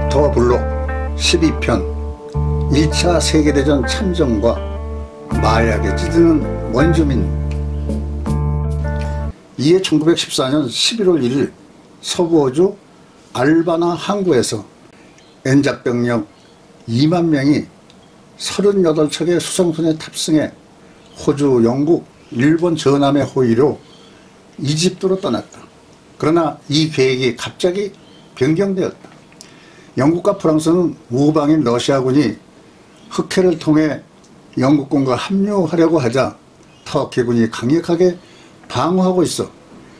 더블로 12편 1차 세계대전 참전과 마약에 찌드는 원주민. 이에 1914년 11월 1일 서부호주 알바나 항구에서 엔작병력 2만 명이 38척의 수송선에 탑승해 호주, 영국, 일본 전함의 호위로 이집트로 떠났다. 그러나 이 계획이 갑자기 변경되었다. 영국과 프랑스는 우방인 러시아군이 흑해를 통해 영국군과 합류하려고 하자 터키군이 강력하게 방어하고 있어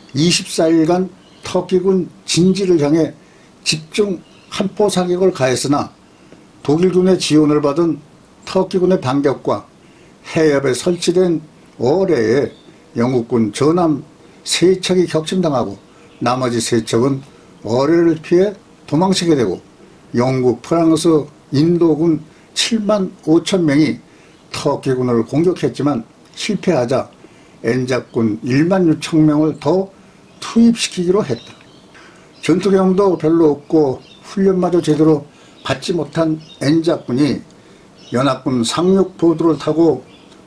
24일간 터키군 진지를 향해 집중 함포 사격을 가했으나 독일군의 지원을 받은 터키군의 반격과 해협에 설치된 어뢰에 영국군 전함 3척이 격침당하고 나머지 3척은 어뢰를 피해 도망치게 되고 영국, 프랑스, 인도군 7만 5천 명이 터키군을 공격했지만 실패하자 엔작군 1만 6천 명을 더 투입시키기로 했다. 전투 경험도 별로 없고 훈련마저 제대로 받지 못한 엔작군이 연합군 상륙보드를 타고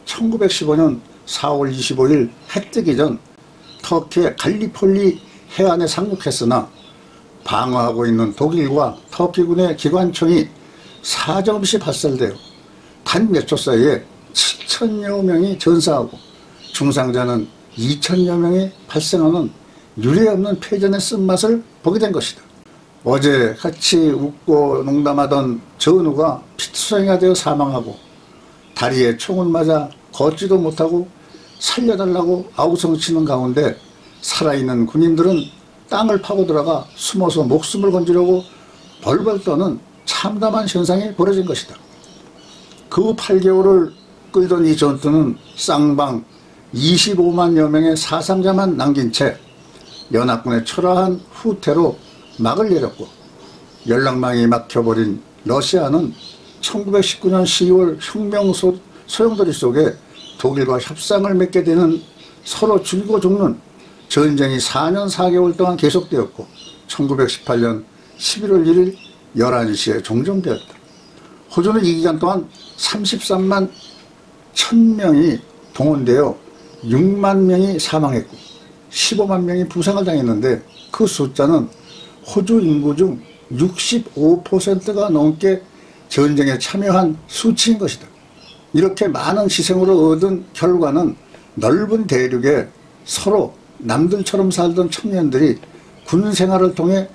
1915년 4월 25일 해 뜨기 전 터키의 갈리폴리 해안에 상륙했으나 방어하고 있는 독일과 터키군의 기관총이 사정없이 발사되어 단 몇 초 사이에 7천여 명이 전사하고 중상자는 2천여 명이 발생하는 유례없는 패전의 쓴맛을 보게 된 것이다. 어제 같이 웃고 농담하던 전우가 피투성이가 되어 사망하고 다리에 총을 맞아 걷지도 못하고 살려달라고 아우성치는 가운데 살아있는 군인들은 땅을 파고 들어가 숨어서 목숨을 건지려고 벌벌 떠는 참담한 현상이 벌어진 것이다. 그 후 8개월을 끌던 이 전투는 쌍방 25만여 명의 사상자만 남긴 채 연합군의 초라한 후퇴로 막을 내렸고 연락망이 막혀버린 러시아는 1919년 12월 혁명 소용돌이 속에 독일과 협상을 맺게 되는 서로 죽이고 죽는 전쟁이 4년 4개월 동안 계속되었고 1918년 11월 1일 11시에 종전되었다. 호주는 이 기간 동안 33만 1000명이 동원되어 6만 명이 사망했고 15만 명이 부상을 당했는데 그 숫자는 호주 인구 중 65%가 넘게 전쟁에 참여한 수치인 것이다. 이렇게 많은 희생으로 얻은 결과는 넓은 대륙에 서로 남들처럼 살던 청년들이 군 생활을 통해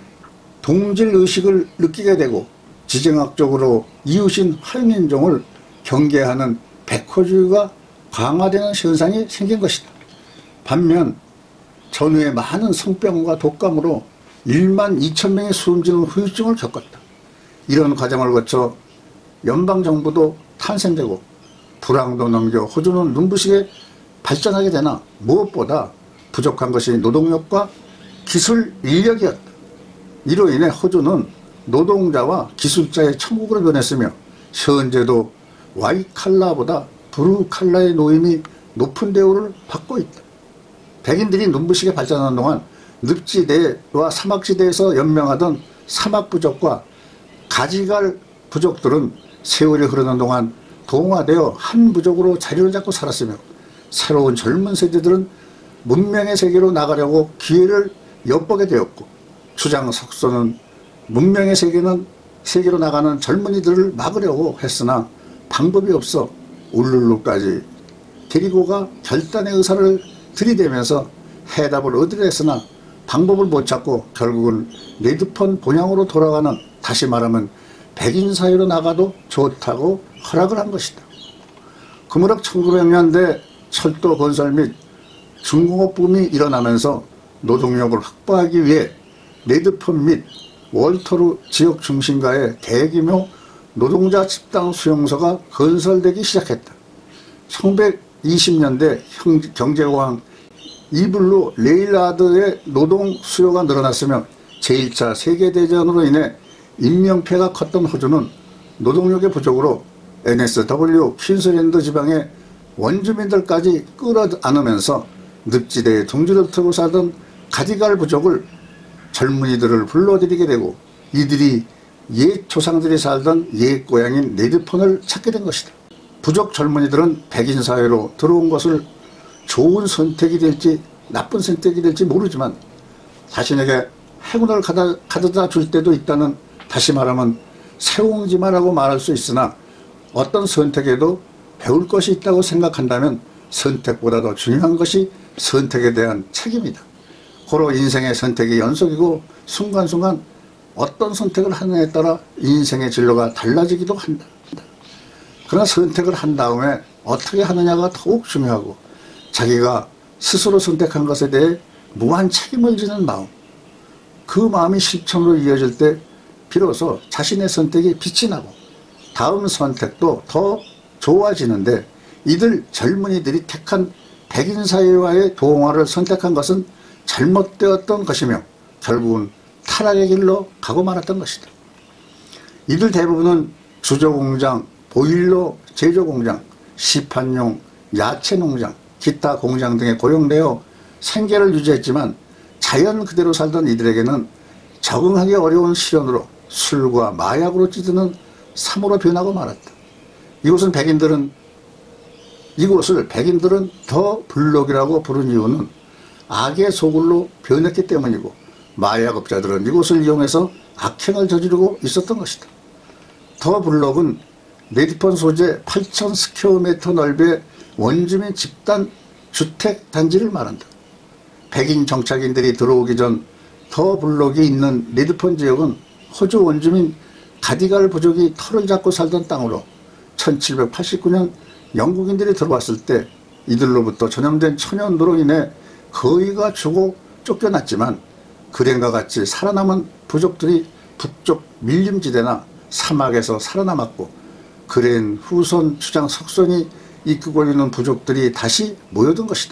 동질의식을 느끼게 되고 지정학적으로 이웃인 화인인종을 경계하는 백호주의가 강화되는 현상이 생긴 것이다. 반면 전후에 많은 성병과 독감으로 1만 2천 명이 숨지는 후유증을 겪었다. 이런 과정을 거쳐 연방정부도 탄생되고 불황도 넘겨 호주는 눈부시게 발전하게 되나 무엇보다 부족한 것이 노동력과 기술 인력이었다. 이로 인해 호주는 노동자와 기술자의 천국으로 변했으며 현재도 와이칼라보다 브루칼라의 노임이 높은 대우를 받고 있다. 백인들이 눈부시게 발전하는 동안 늪지대와 사막지대에서 연명하던 사막부족과 가지갈 부족들은 세월이 흐르는 동안 동화되어 한 부족으로 자리를 잡고 살았으며 새로운 젊은 세대들은 문명의 세계로 나가려고 기회를 엿보게 되었고 주장 석소는 문명의 세계로 나가는 젊은이들을 막으려고 했으나 방법이 없어 울룰루까지 데리고 가 결단의 의사를 들이대면서 해답을 얻으려 했으나 방법을 못 찾고 결국은 레드폰 본향으로 돌아가는, 다시 말하면 백인 사회로 나가도 좋다고 허락을 한 것이다. 그 무렵 1900년대 철도 건설 및 중공업 붐이 일어나면서 노동력을 확보하기 위해 레드폰 및 월터루 지역 중심가의 대규모 노동자 집단 수용소가 건설되기 시작했다. 1920년대 경제공황 이블루 레일라드의 노동 수요가 늘어났으며 제1차 세계대전으로 인해 인명피해가 컸던 호주는 노동력의 부족으로 NSW 퀸슬랜드 지방의 원주민들까지 끌어안으면서 늪지대에 둥지를 트고 살던 가디갈 부족을 젊은이들을 불러들이게 되고 이들이 옛 조상들이 살던 옛 고향인 레드폰을 찾게 된 것이다. 부족 젊은이들은 백인 사회로 들어온 것을 좋은 선택이 될지 나쁜 선택이 될지 모르지만 자신에게 행운을 가져다 줄 때도 있다는, 다시 말하면 세옹지마라고 말할 수 있으나 어떤 선택에도 배울 것이 있다고 생각한다면 선택보다 더 중요한 것이 선택에 대한 책임이다. 고로 인생의 선택이 연속이고 순간순간 어떤 선택을 하느냐에 따라 인생의 진로가 달라지기도 한다. 그러나 선택을 한 다음에 어떻게 하느냐가 더욱 중요하고 자기가 스스로 선택한 것에 대해 무한 책임을 지는 마음, 그 마음이 실천으로 이어질 때 비로소 자신의 선택이 빛이 나고 다음 선택도 더 좋아지는데, 이들 젊은이들이 택한 백인 사회와의 동화를 선택한 것은 잘못되었던 것이며 결국은 타락의 길로 가고 말았던 것이다. 이들 대부분은 주조공장, 보일러 제조공장, 시판용 야채농장, 기타 공장 등에 고용되어 생계를 유지했지만 자연 그대로 살던 이들에게는 적응하기 어려운 시련으로 술과 마약으로 찌드는 삶으로 변하고 말았다. 이곳을 백인들은 더 블록이라고 부른 이유는 악의 소굴로 변했기 때문이고, 마약업자들은 이곳을 이용해서 악행을 저지르고 있었던 것이다. 더 블록은 레드폰 소재 8,000스퀘어미터 넓이의 원주민 집단 주택 단지를 말한다. 백인 정착인들이 들어오기 전 더 블록이 있는 레드폰 지역은 호주 원주민 가디갈 부족이 터를 잡고 살던 땅으로 1789년 영국인들이 들어왔을 때 이들로부터 전염된 천연으로 인해 거의가 죽어 쫓겨났지만 그랜과 같이 살아남은 부족들이 북쪽 밀림지대나 사막에서 살아남았고, 그랜 후손 추장 석손이 이끌고 있는 부족들이 다시 모여든 것이다.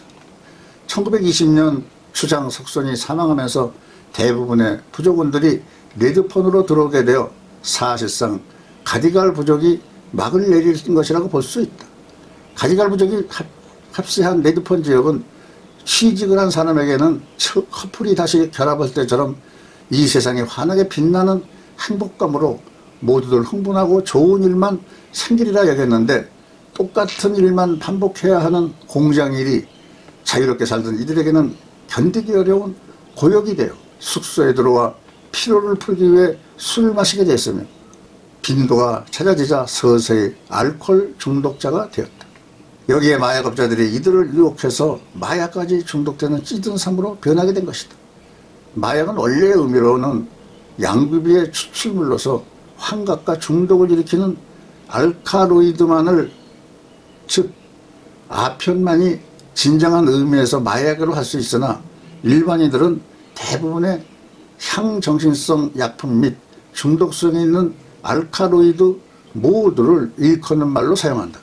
1920년 추장 석손이 사망하면서 대부분의 부족원들이 레드폰으로 들어오게 되어 사실상 가디갈 부족이 막을 내린 것이라고 볼 수 있다. 가디갈 부족이 합세한 레드폰 지역은 취직을 한 사람에게는 커플이 다시 결합할 때처럼 이 세상에 환하게 빛나는 행복감으로 모두들 흥분하고 좋은 일만 생기리라 여겼는데, 똑같은 일만 반복해야 하는 공장 일이 자유롭게 살던 이들에게는 견디기 어려운 고역이 되어 숙소에 들어와 피로를 풀기 위해 술을 마시게 됐으며 빈도가 찾아지자 서서히 알코올 중독자가 되었다. 여기에 마약업자들이 이들을 유혹해서 마약까지 중독되는 찌든 삶으로 변하게 된 것이다. 마약은 원래의 의미로는 양귀비의 추출물로서 환각과 중독을 일으키는 알카로이드만을, 즉 아편만이 진정한 의미에서 마약으로 할 수 있으나 일반인들은 대부분의 향정신성 약품 및 중독성이 있는 알카로이드 모두를 일컫는 말로 사용한다.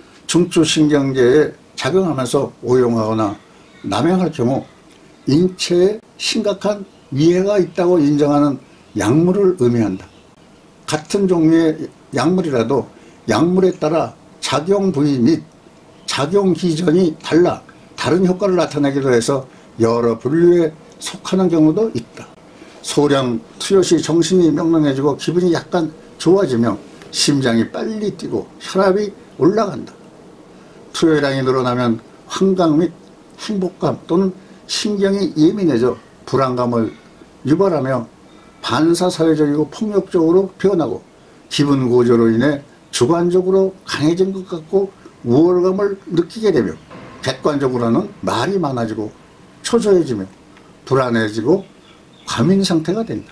중추신경계에 작용하면서 오용하거나 남용할 경우 인체에 심각한 위해가 있다고 인정하는 약물을 의미한다. 같은 종류의 약물이라도 약물에 따라 작용 부위 및 작용 기전이 달라 다른 효과를 나타내기도 해서 여러 분류에 속하는 경우도 있다. 소량 투여 시 정신이 명랑해지고 기분이 약간 좋아지며 심장이 빨리 뛰고 혈압이 올라간다. 투여량이 늘어나면 환각 및 행복감 또는 신경이 예민해져 불안감을 유발하며 반사사회적이고 폭력적으로 변하고, 기분 고조로 인해 주관적으로 강해진 것 같고 우월감을 느끼게 되며 객관적으로는 말이 많아지고 초조해지며 불안해지고 과민 상태가 된다.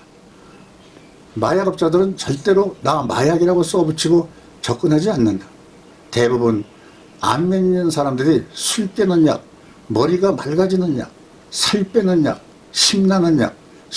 마약업자들은 절대로 나 마약이라고 써붙이고 접근하지 않는다. 대부분 안면 있는 사람들이 술 깨는 약, 머리가 맑아지는 약, 살 빼는 약, 심나는 약,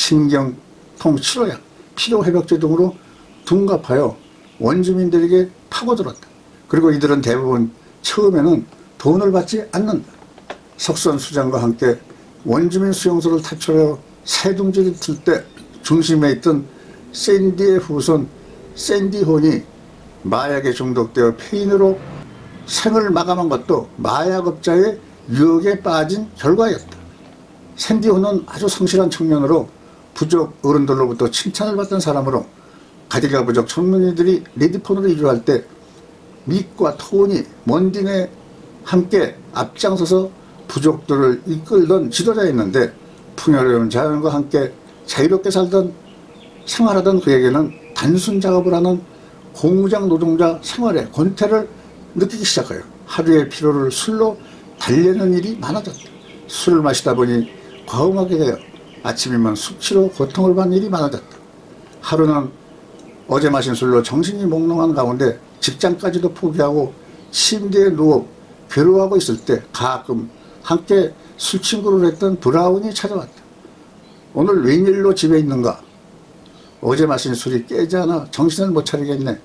신경통 치료약, 피로회복제 등으로 둔갑하여 원주민들에게 파고들었다. 그리고 이들은 대부분 처음에는 돈을 받지 않는다. 석선 수장과 함께 원주민 수용소를 탈출하여 새둥지를 틀 때 중심에 있던 샌디의 후손 샌디혼이 마약에 중독되어 폐인으로 생을 마감한 것도 마약업자의 유혹에 빠진 결과였다. 샌디혼은 아주 성실한 청년으로 부족 어른들로부터 칭찬을 받던 사람으로 가디가 부족 젊은이들이 레드폰으로 이주할 때 믹과 토니, 먼딘에 함께 앞장서서 부족들을 이끌던 지도자였는데 풍요로운 자연과 함께 자유롭게 생활하던 그에게는 단순 작업을 하는 고무장 노동자 생활의 권태를 느끼기 시작해요. 하루의 피로를 술로 달래는 일이 많아졌다. 술을 마시다 보니 과음하게 되어 아침이면 숙취로 고통을 받는 일이 많아졌다. 하루는 어제 마신 술로 정신이 몽롱한 가운데 직장까지도 포기하고 침대에 누워 괴로워하고 있을 때 가끔 함께 술 친구를 했던 브라운이 찾아왔다. 오늘 웬일로 집에 있는가? 어제 마신 술이 깨지 않아 정신을 못 차리겠네.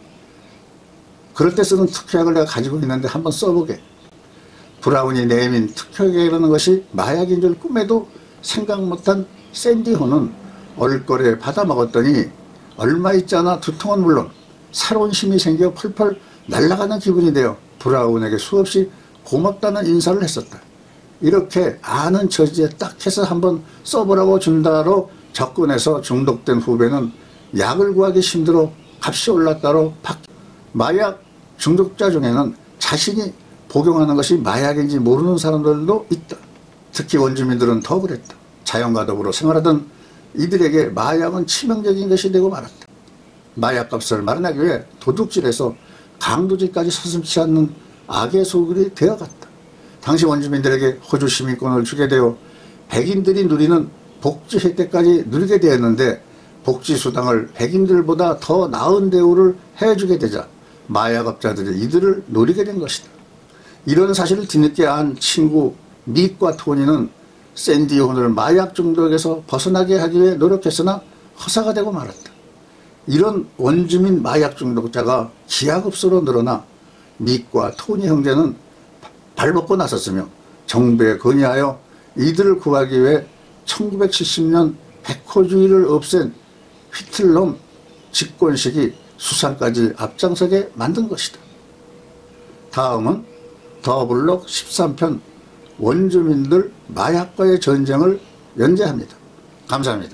그럴 때 쓰는 특효약을 내가 가지고 있는데 한번 써보게. 브라운이 내민 특효약이라는 것이 마약인 줄 꿈에도 생각 못한 샌디호는 얼거리에 받아먹었더니 얼마 있지 않아 두통은 물론 새로운 힘이 생겨 펄펄 날아가는 기분이 되어 브라운에게 수없이 고맙다는 인사를 했었다. 이렇게 아는 처지에 딱 해서 한번 써보라고 준다로 접근해서 중독된 후배는 약을 구하기 힘들어 값이 올랐다로 마약 중독자 중에는 자신이 복용하는 것이 마약인지 모르는 사람들도 있다. 특히 원주민들은 더 그랬다. 자연과 더불어 생활하던 이들에게 마약은 치명적인 것이 되고 말았다. 마약값을 마련하기 위해 도둑질에서 강도질까지 서슴지 않는 악의 소굴이 되어갔다. 당시 원주민들에게 호주 시민권을 주게 되어 백인들이 누리는 복지 혜택까지 누리게 되었는데 복지수당을 백인들보다 더 나은 대우를 해주게 되자 마약업자들이 이들을 노리게 된 것이다. 이런 사실을 뒤늦게 안 친구 믹과 토니는 샌디혼을 마약 중독에서 벗어나게 하기 위해 노력했으나 허사가 되고 말았다. 이런 원주민 마약 중독자가 기하급수로 늘어나 믹과 토니 형제는 발벗고 나섰으며 정부에 건의하여 이들을 구하기 위해 1970년 백호주의를 없앤 휘틀럼 집권 시기 수상까지 앞장서게 만든 것이다. 다음은 더블록 13편 원주민들 마약과의 전쟁을 연재합니다. 감사합니다.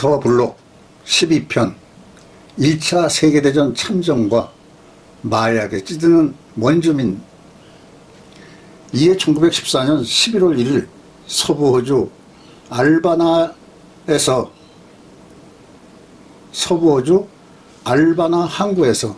빅터 블록 12편 1차 세계대전 참전과 마약에 찌드는 원주민. 이에 1914년 11월 1일 서부호주 알바나 항구에서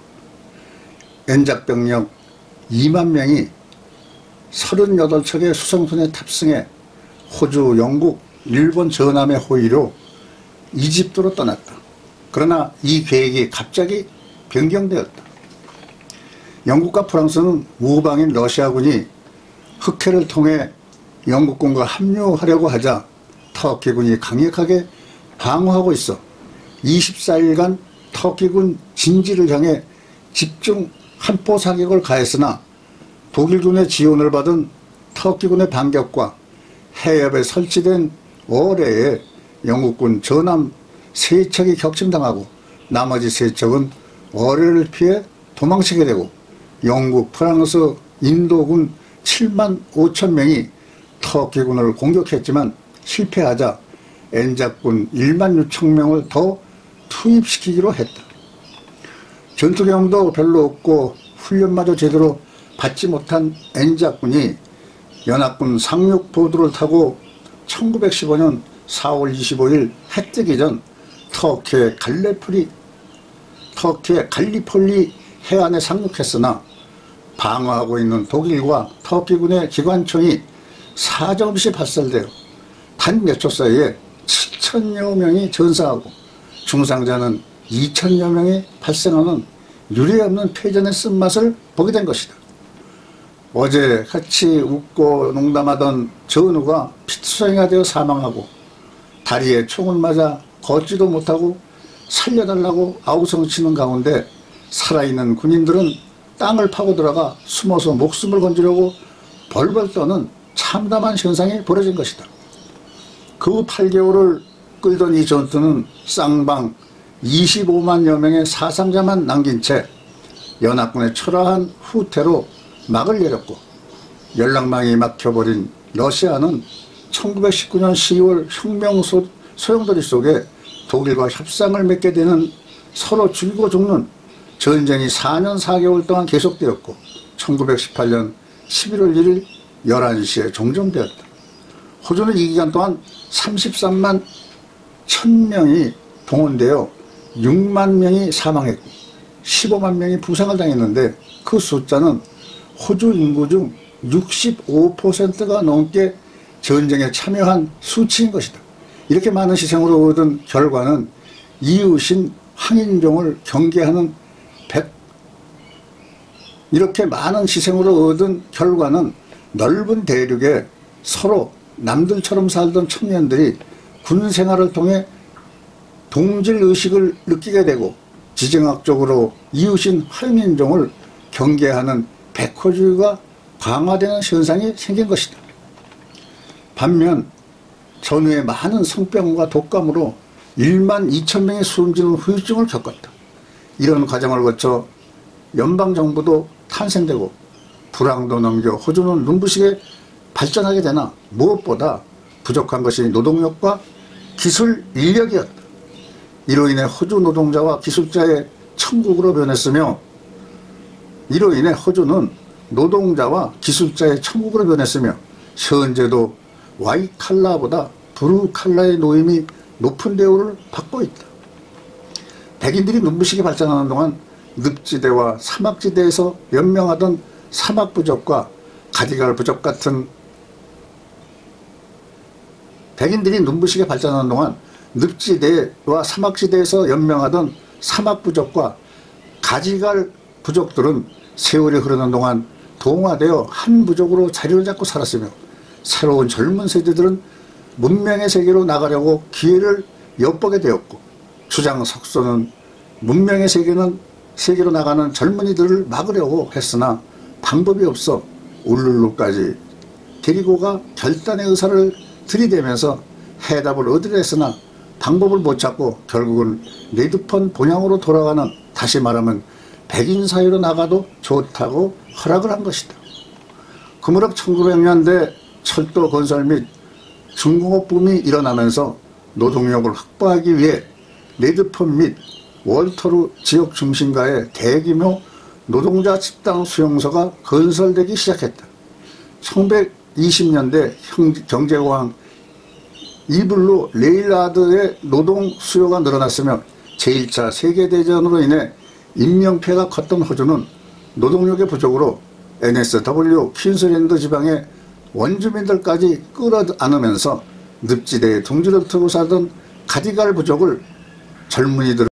엔작병력 2만 명이 38척의 수송선에 탑승해 호주, 영국, 일본 전함의 호위로 이집트로 떠났다. 그러나 이 계획이 갑자기 변경되었다. 영국과 프랑스는 우방인 러시아군이 흑해를 통해 영국군과 합류하려고 하자 터키군이 강력하게 방어하고 있어 24일간 터키군 진지를 향해 집중 한포 사격을 가했으나 독일군의 지원을 받은 터키군의 반격과 해협에 설치된 어뢰에 영국군 전함 3척이 격침당하고 나머지 3척은 어뢰를 피해 도망치게 되고 영국, 프랑스, 인도군 7만 5천 명이 터키군을 공격했지만 실패하자 엔작군 1만 6천 명을 더 투입시키기로 했다. 전투 경험도 별로 없고 훈련마저 제대로 받지 못한 엔작군이 연합군 상륙보드를 타고 1915년 4월 25일 해 뜨기 전 터키의 갈리폴리 해안에 상륙했으나 방어하고 있는 독일과 터키군의 기관총이 사정없이 발사되어 단 몇 초 사이에 7천여 명이 전사하고 중상자는 2천여 명이 발생하는 유례없는 패전의 쓴맛을 보게 된 것이다. 어제 같이 웃고 농담하던 전우가 피투성이가 되어 사망하고 다리에 총을 맞아 걷지도 못하고 살려달라고 아우성치는 가운데 살아있는 군인들은 땅을 파고 들어가 숨어서 목숨을 건지려고 벌벌 떠는 참담한 현상이 벌어진 것이다. 그 8개월을 끌던 이 전투는 쌍방 25만여 명의 사상자만 남긴 채 연합군의 초라한 후퇴로 막을 내렸고 연락망이 막혀버린 러시아는 1919년 10월 혁명 소용돌이 속에 독일과 협상을 맺게 되는 서로 죽이고 죽는 전쟁이 4년 4개월 동안 계속되었고 1918년 11월 1일 11시에 종전되었다. 호주는 이 기간 동안 33만 1000명이 동원되어 6만 명이 사망했고 15만 명이 부상을 당했는데 그 숫자는 호주 인구 중 65%가 넘게 전쟁에 참여한 수치인 것이다. 이렇게 많은 희생으로 얻은 결과는 이웃인 황인종을 경계하는 이렇게 많은 희생으로 얻은 결과는 넓은 대륙에 서로 남들처럼 살던 청년들이 군 생활을 통해 동질의식을 느끼게 되고 지정학적으로 이웃인 황인종을 경계하는 백호주의가 강화되는 현상이 생긴 것이다. 반면 전후에 많은 성병과 독감으로 1만 2천 명이 숨지는 후유증을 겪었다. 이런 과정을 거쳐 연방정부도 탄생되고 불황도 넘겨 호주는 눈부시게 발전하게 되나 무엇보다 부족한 것이 노동력과 기술 인력이었다. 이로 인해 호주 노동자와 기술자의 천국으로 변했으며 현재도 와이칼라보다 브루칼라의 노임이 높은 대우를 받고 있다. 백인들이 눈부시게 발전하는 동안 늪지대와 사막지대에서 연명하던 사막부족과 가디갈 부족 같은 백인들이 눈부시게 발전하는 동안 늪지대와 사막지대에서 연명하던 사막부족과 가지갈 부족들은 세월이 흐르는 동안 동화되어 한 부족으로 자리를 잡고 살았으며 새로운 젊은 세대들은 문명의 세계로 나가려고 기회를 엿보게 되었고 주장 석소는 문명의 세계로 나가는 젊은이들을 막으려고 했으나 방법이 없어 울룰루까지 데리고 가 결단의 의사를 들이대면서 해답을 얻으려 했으나 방법을 못 찾고 결국은 레드폰 본향으로 돌아가는, 다시 말하면 백인 사회로 나가도 좋다고 허락을 한 것이다. 그 무렵 1900년대 철도 건설 및 중공업 붐이 일어나면서 노동력을 확보하기 위해 레드폰 및 월터루 지역 중심가의 대규모 노동자 집단 수용소가 건설되기 시작했다. 1920년대 경제공황 이불로 레일라드의 노동 수요가 늘어났으며 제1차 세계대전으로 인해 인명피해가 컸던 호주는 노동력의 부족으로 NSW 퀸슬랜드 지방의 원주민들까지 끌어안으면서 늪지대에 둥지를 트고 살던 가디갈 부족을 젊은이들